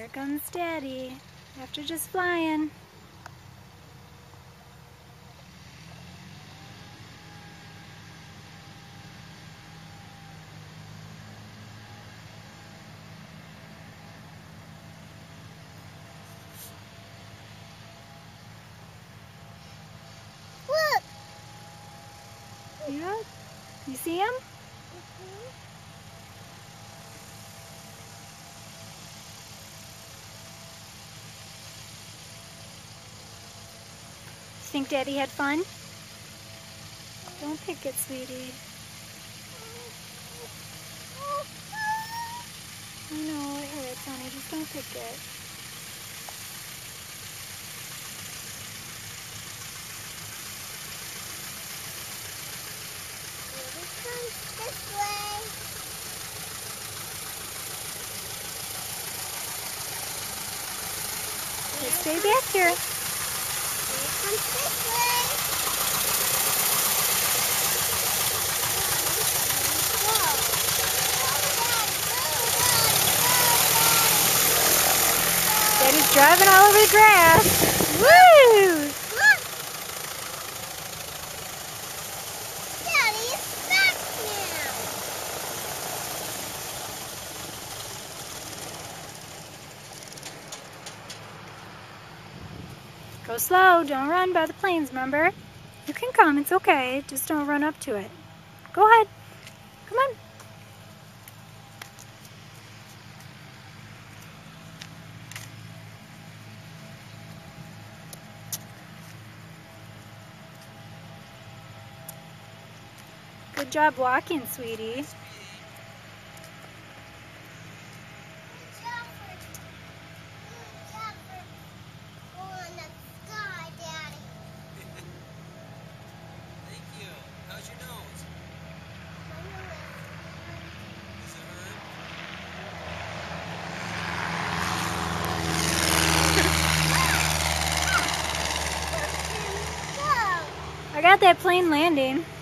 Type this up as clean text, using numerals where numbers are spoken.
Here comes Daddy, after just flying. Look! Yeah? You see him? Think Daddy had fun? Don't pick it, sweetie. I know, it hurts, honey. Just don't pick it. This way. Let's stay back here. Here comes this way. Daddy's driving all over the grass. Woo! Look! Daddy is back now. Go slow. Don't run by the planes, remember? You can come. It's okay. Just don't run up to it. Go ahead. Come on. Good job walking, sweetie. How's your nose? Does it hurt? I got that plane landing.